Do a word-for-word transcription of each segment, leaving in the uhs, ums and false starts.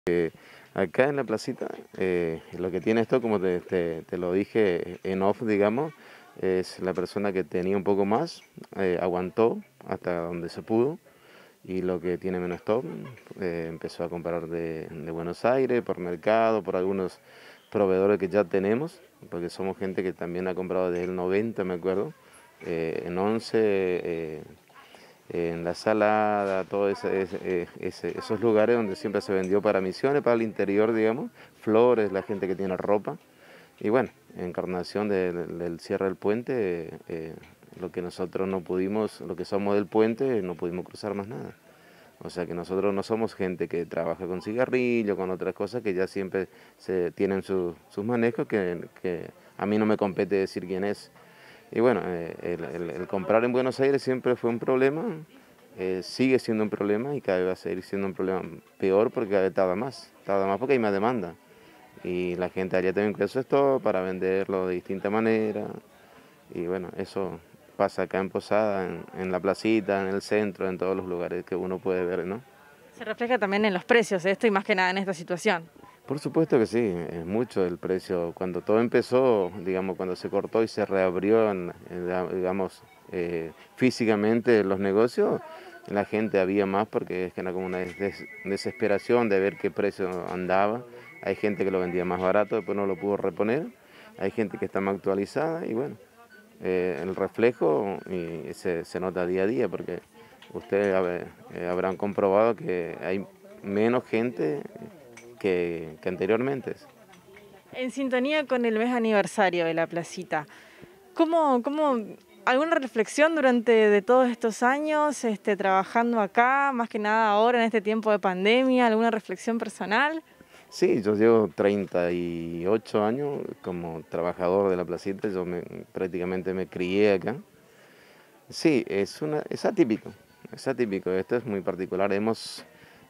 Acá en la placita, eh, lo que tiene esto, como te, te- te lo dije en off, digamos, es la persona que tenía un poco más, eh, aguantó hasta donde se pudo, y lo que tiene menos stock, eh, empezó a comprar de, de Buenos Aires, por mercado, por algunos proveedores que ya tenemos, porque somos gente que también ha comprado desde el noventa, me acuerdo, eh, en once, eh, en La Salada, todos ese, ese- ese- esos lugares donde siempre se vendió para Misiones, para el interior, digamos, Flores, la gente que tiene ropa. Y bueno, Encarnación del, del cierre del puente, eh, lo que nosotros no pudimos, lo que somos del puente, no pudimos cruzar más nada. O sea que nosotros no somos gente que trabaja con cigarrillo, con otras cosas que ya siempre se tienen su- sus manejos que, que a mí no me compete decir quién es. Y bueno, eh, el, el- el comprar en Buenos Aires siempre fue un problema, eh, sigue siendo un problema y cada vez va a seguir siendo un problema peor porque cada vez tarda más, tarda más porque hay más demanda. Y la gente allá también con eso esto para venderlo de distinta manera. Y bueno, eso pasa acá en Posada, en, en la placita, en el centro, en todos los lugares que uno puede ver, ¿no? Se refleja también en los precios, esto y más que nada en esta situación. Por supuesto que sí, es mucho el precio. Cuando todo empezó, digamos, cuando se cortó y se reabrió, en- en, digamos, eh, físicamente los negocios, la gente había más porque es que era como una des- desesperación de ver qué precio andaba. Hay gente que lo vendía más barato, después no lo pudo reponer. Hay gente que está más actualizada y bueno, eh, el reflejo y se, se nota día a día porque ustedes habrán habrán comprobado que hay menos gente que, que anteriormente. En sintonía con el mes aniversario de la placita, ¿cómo, cómo, alguna reflexión durante de todos estos años este, trabajando acá, más que nada ahora en este tiempo de pandemia, alguna reflexión personal? Sí, yo llevo treinta y ocho años como trabajador de la placita, yo me, prácticamente me crié acá. Sí, es, una, es atípico, es atípico, esto es muy particular. Hemos,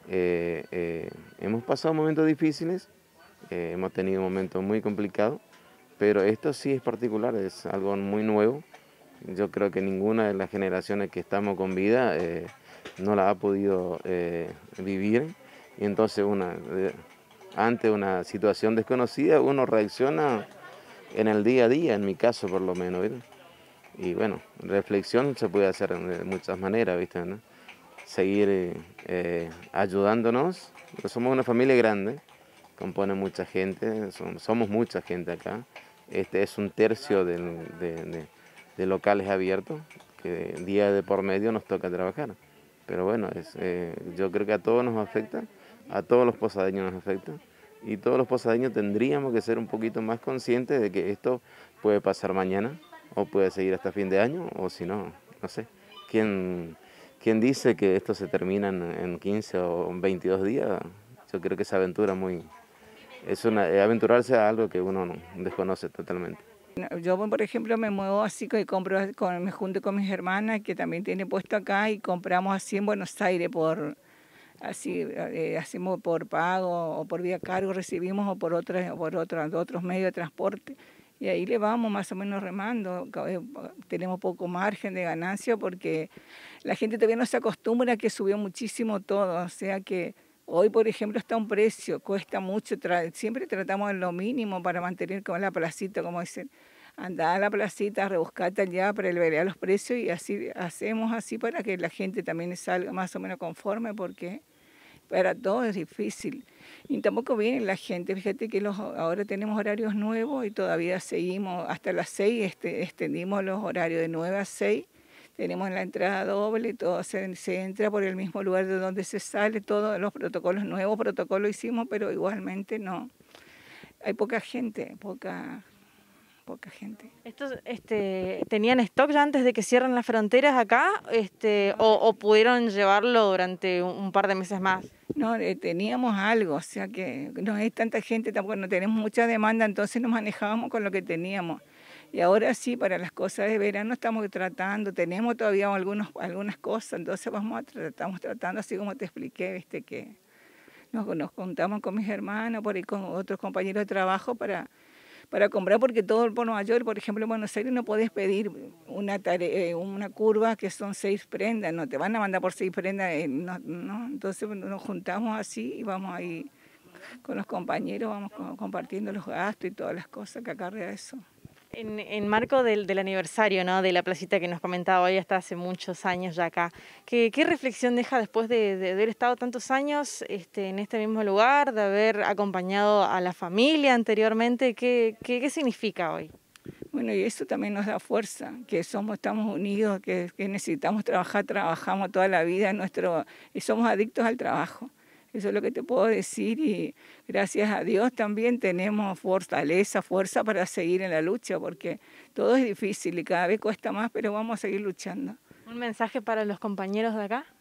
eh, eh, hemos pasado momentos difíciles, eh, hemos tenido momentos muy complicados, pero esto sí es particular, es algo muy nuevo. Yo creo que ninguna de las generaciones que estamos con vida eh, no la ha podido eh, vivir. Y entonces una, eh, ante una situación desconocida uno reacciona en el día a día, en mi caso por lo menos, ¿viste? Y bueno, reflexión se puede hacer de muchas maneras, ¿viste? ¿No? Seguir eh, eh, ayudándonos. Somos una familia grande, compone mucha gente, som- somos mucha gente acá. Este es un tercio del- de, de- de locales abiertos, que día de por medio nos toca trabajar. Pero bueno, es, eh, yo creo que a todos nos afecta, a todos los posadeños nos afecta, y todos los posadeños tendríamos que ser un poquito más conscientes de que esto puede pasar mañana, o puede seguir hasta fin de año, o si no, no sé. ¿Quién, quién dice que esto se termina en, en quince o veintidós días? Yo creo que esa aventura muy, es una, eh, aventurarse a algo que uno no desconoce totalmente. Yo, por ejemplo, me muevo así que compro, con, me junto con mis hermanas que también tienen puesto acá y compramos así en Buenos Aires por así eh, hacemos por pago o por vía cargo recibimos o por otras o por otros otros medios de transporte y ahí le vamos más o menos remando. Eh, tenemos poco margen de ganancia porque la gente todavía no se acostumbra a que subió muchísimo todo, o sea que hoy, por ejemplo, está un precio, cuesta mucho, tra siempre tratamos de lo mínimo para mantener con la placita, como dicen, andar a la placita, rebuscate allá para ver los precios y así hacemos así para que la gente también salga más o menos conforme porque para todos es difícil. Y tampoco viene la gente, fíjate que los, ahora tenemos horarios nuevos y todavía seguimos hasta las seis, este, extendimos los horarios de nueve a seis. Tenemos la entrada doble, todo se, se entra por el mismo lugar de donde se sale, todos los protocolos, nuevos protocolos hicimos, pero igualmente no. Hay poca gente, poca, poca gente. ¿Estos este, tenían stock ya antes de que cierren las fronteras acá este, o, o pudieron llevarlo durante un, un par de meses más? No, eh, teníamos algo, o sea que no hay tanta gente, tampoco no tenemos mucha demanda, entonces nos manejábamos con lo que teníamos. Y ahora sí, para las cosas de verano estamos tratando, tenemos todavía algunos, algunas cosas, entonces vamos a tratar, estamos tratando, así como te expliqué, viste que nos, nos juntamos con mis hermanos, por ahí con otros compañeros de trabajo para, para comprar, porque todo el Nueva York, por ejemplo, en Buenos Aires no podés pedir una, tarea, una curva que son seis prendas, no te van a mandar por seis prendas, eh, no, no, entonces nos juntamos así y vamos ahí con los compañeros vamos compartiendo los gastos y todas las cosas que acarrea eso. En, en marco del, del aniversario, ¿no?, de la placita que nos comentaba hoy, hasta hace muchos años ya acá, ¿qué, qué reflexión deja después de, de haber estado tantos años este, en este mismo lugar, de haber acompañado a la familia anteriormente? ¿Qué, qué, qué significa hoy? Bueno, y eso también nos da fuerza, que somos, estamos unidos, que, que necesitamos trabajar, trabajamos toda la vida, nuestro, y somos adictos al trabajo. Eso es lo que te puedo decir y gracias a Dios también tenemos fortaleza, fuerza para seguir en la lucha, porque todo es difícil y cada vez cuesta más, pero vamos a seguir luchando. ¿Un mensaje para los compañeros de acá?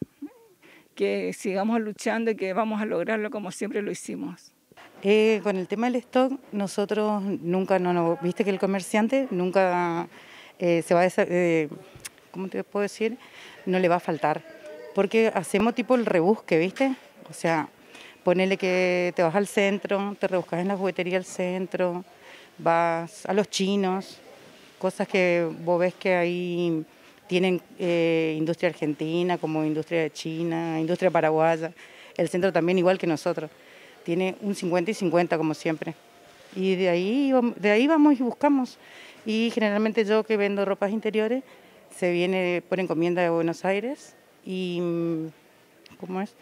Que sigamos luchando y que vamos a lograrlo como siempre lo hicimos. Eh, con el tema del stock, nosotros nunca, no, no viste que el comerciante nunca eh, se va a, eh, ¿cómo te puedo decir? No le va a faltar, porque hacemos tipo el rebusque, ¿viste? O sea, ponele que te vas al centro, te rebuscas en la juguetería del centro, vas a los chinos, cosas que vos ves que ahí tienen eh, industria argentina, como industria de China, industria paraguaya, el centro también igual que nosotros. Tiene un cincuenta y cincuenta como siempre. Y de ahí, de ahí vamos y buscamos. Y generalmente yo que vendo ropas interiores, se viene por encomienda de Buenos Aires y, ¿cómo es?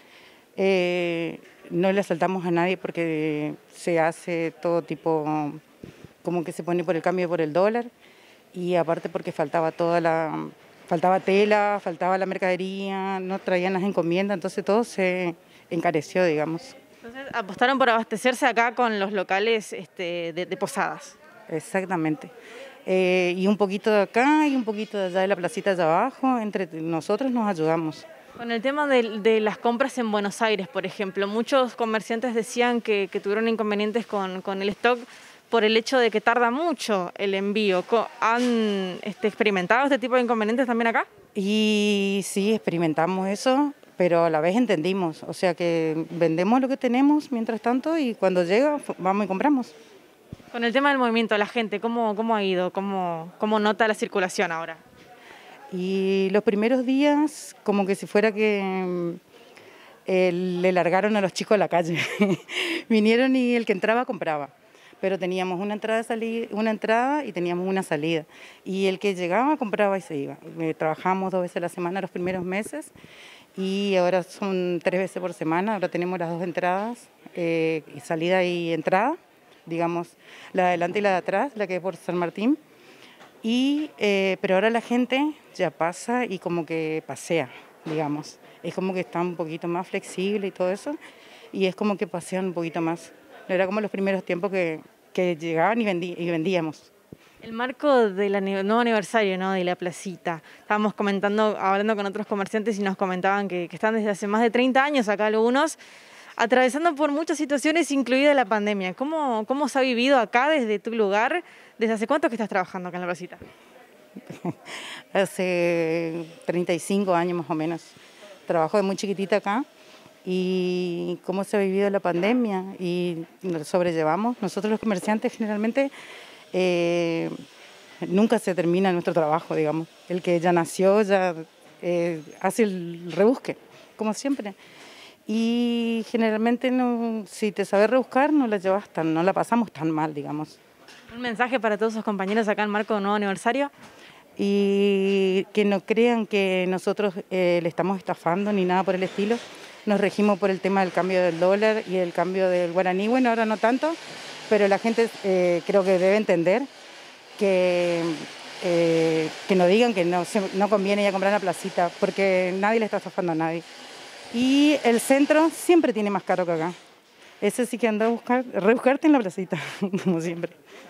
Eh, no le asaltamos a nadie porque se hace todo tipo, como que se pone por el cambio por el dólar. Y aparte porque faltaba toda la, faltaba tela, faltaba la mercadería, no traían las encomiendas, entonces todo se encareció, digamos. Entonces apostaron por abastecerse acá con los locales este, de, de Posadas. Exactamente. Eh, y un poquito de acá y un poquito de allá de la placita de abajo, entre nosotros nos ayudamos. Con el tema de, de las compras en Buenos Aires, por ejemplo, muchos comerciantes decían que, que tuvieron inconvenientes con, con el stock por el hecho de que tarda mucho el envío. ¿Han este, experimentado este tipo de inconvenientes también acá? Y sí, experimentamos eso, pero a la vez entendimos, o sea que vendemos lo que tenemos mientras tanto y cuando llega vamos y compramos. Con el tema del movimiento, la gente, ¿cómo, cómo ha ido? ¿Cómo, cómo nota la circulación ahora? Y los primeros días, como que si fuera que eh, le largaron a los chicos a la calle. Vinieron y el que entraba compraba. Pero teníamos una entrada, salida, una entrada y teníamos una salida. Y el que llegaba compraba y se iba. Eh, trabajamos dos veces a la semana los primeros meses y ahora son tres veces por semana. Ahora tenemos las dos entradas, eh, salida y entrada, digamos, la de adelante y la de atrás, la que es por San Martín. Y, eh, pero ahora la gente ya pasa y como que pasea, digamos. Es como que está un poquito más flexible y todo eso. Y es como que pasean un poquito más. No era como los primeros tiempos que, que llegaban y, vendí, y vendíamos. El marco del nuevo aniversario, ¿no?, de la placita. Estábamos comentando, hablando con otros comerciantes y nos comentaban que, que están desde hace más de treinta años acá algunos, atravesando por muchas situaciones, incluida la pandemia. ¿Cómo, cómo se ha vivido acá desde tu lugar? ¿Desde hace cuánto que estás trabajando acá en la placita? Hace treinta y cinco años más o menos. Trabajo de muy chiquitita acá. Y cómo se ha vivido la pandemia y lo sobrellevamos. Nosotros los comerciantes generalmente eh, nunca se termina nuestro trabajo, digamos. El que ya nació ya eh, hace el rebusque, como siempre. Y generalmente no, si te sabes rebuscar no la llevas tan, no la pasamos tan mal, digamos. ¿Un mensaje para todos sus compañeros acá en marco de nuevo aniversario? Y que no crean que nosotros eh, le estamos estafando ni nada por el estilo. Nos regimos por el tema del cambio del dólar y el cambio del guaraní. Bueno, ahora no tanto, pero la gente eh, creo que debe entender que, eh, que no digan que no, se, no conviene ir a comprar una placita, porque nadie le está estafando a nadie. Y el centro siempre tiene más caro que acá. Ese sí que anda a buscar, rebuscarte en la placita, como siempre.